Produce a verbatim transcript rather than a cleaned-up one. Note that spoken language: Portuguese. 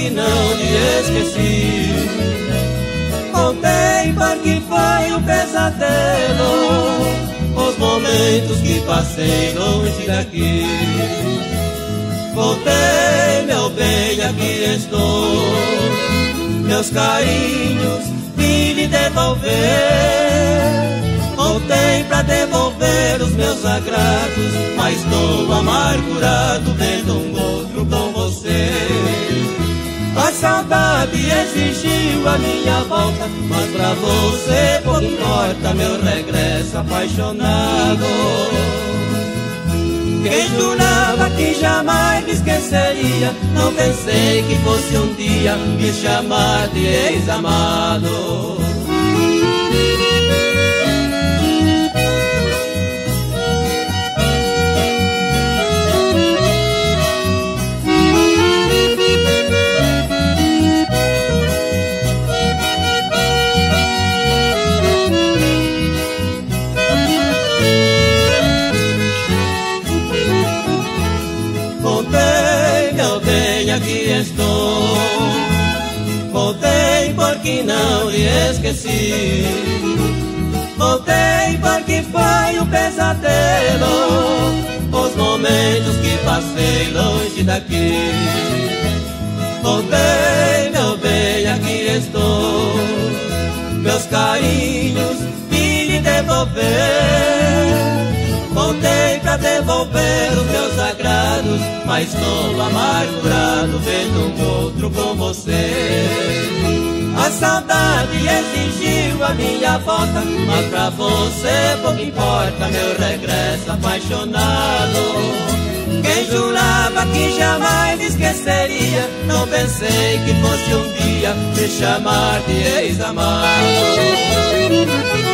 porque não lhe esqueci. Voltei porque foi um pesadelo os momentos que passei longe daqui. Voltei, meu bem, aqui estou, meus carinhos vim lhe devolver. Voltei pra devolver os meus agrados, mas estou amargurado vendo um outro com você. A saudade exigiu a minha volta, mas pra você pouco importa meu regresso apaixonado. Quem jurava que jamais me esqueceria, não pensei que fosse um dia me chamar de ex-amado. Aqui estou, voltei porque não lhe esqueci. Voltei porque foi um pesadelo os momentos que passei longe daqui. Voltei, meu bem, aqui estou, meus carinhos vim lhe devolver. Voltei pra devolver os meus agrados, mas estou amargurado vendo um outro com você. A saudade exigiu a minha volta, mas pra você pouco importa meu regresso apaixonado. Quem jurava que jamais me esqueceria, não pensei que fosse um dia me chamar de ex-amado.